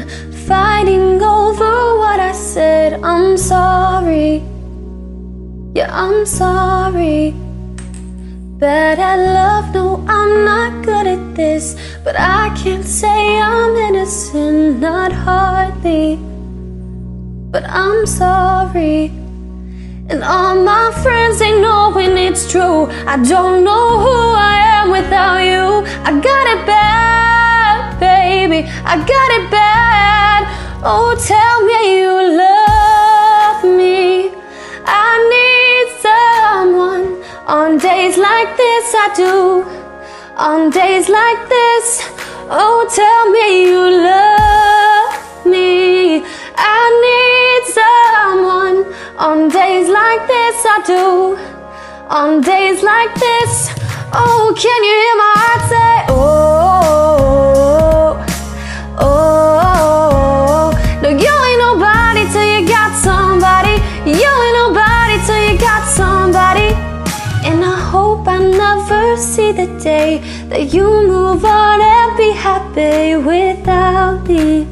fighting over what I said. I'm sorry, yeah, I'm sorry. Bad at love, no, I'm not good at this, but I can't say I'm innocent, not hardly. But I'm sorry. And all my friends, they knowing it's true. I don't know who I am without you. I got it bad, baby, I got it bad. Oh, tell me you love me. I need someone. On days like this I do. On days like this, oh, tell me you love me. I need someone. On days like this I do. On days like this, oh, can you hear my heart say, oh, oh. No, you ain't nobody till you got somebody. You ain't nobody till you got somebody. And I hope I never see the day that you move on and be happy without me.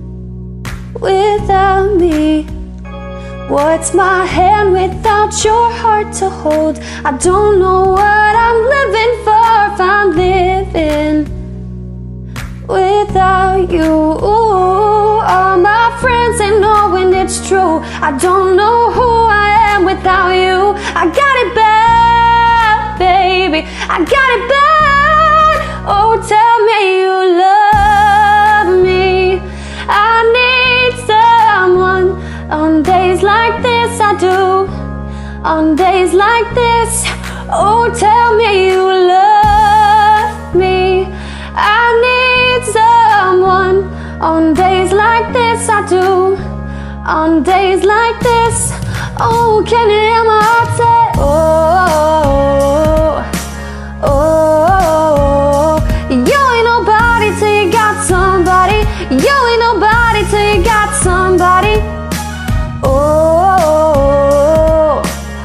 Without me. What's my hand without your heart to hold? I don't know what I'm living for if I'm living without you. Ooh, all my friends, they knowing it's true. I don't know who I am without you. I got it bad, baby, I got it bad. Oh, tell me you love me. I need someone. On days like this I do. On days like this, oh, tell me you love me. I need someone. On days like this I do. On days like this, oh, can you hear my heart say, oh, oh. You ain't nobody till you got somebody. You ain't nobody till you got somebody. Oh,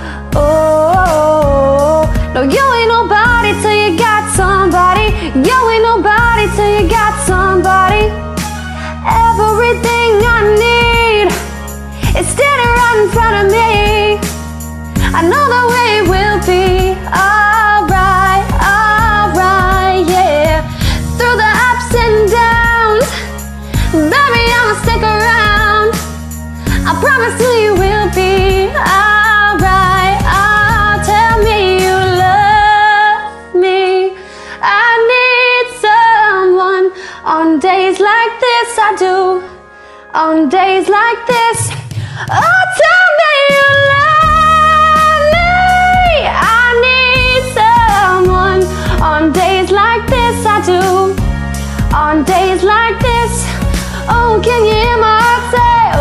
oh, no, you ain't nobody till you got somebody. You ain't nobody till you got somebody. Everything I need is standing right in front of me. I know the way will be alright, alright, yeah. Through the ups and downs, baby, I'ma stick around. I promise you will be alright. Oh, tell me you love me. I need someone. On days like this I do. On days like this, oh, tell me you love me. I need someone. On days like this I do. On days like this, oh, can you hear my heart say,